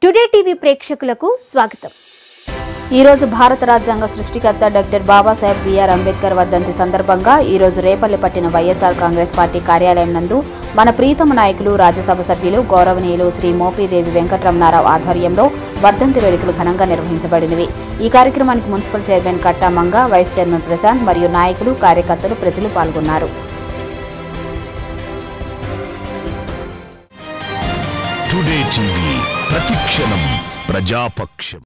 Today TV ప్రేక్షకులకు స్వాగతం। ఈ రోజు భారత రాజ్యాంగ సృష్టికర్త డాక్టర్ బాబాసాహెబ్ బిఆర్ అంబేద్కర్ వర్ధంతి సందర్భంగా ఈ రోజు రేపల్లి పట్టిన వైఎస్ఆర్ కాంగ్రెస్ పార్టీ కార్యాలయం నందు మన ప్రీతమ నాయకులు రాజ్యసభ సభ్యులు గౌరవనీయులు శ్రీ మోపిదేవి వెంకటరమణారావు ఆధ్వర్యంలో వర్ధంతి వేడుకలు ఘనంగా నిర్వహించబడినవి। ఈ కార్యక్రమానికి municipal chairman Katta Manga, vice chairman Prashanth మరియు నాయకులు, కార్యకర్తలు, ప్రజలు పాల్గొన్నారు। టుడే టీవీ ప్రతిక్షణం ప్రజాపక్షం।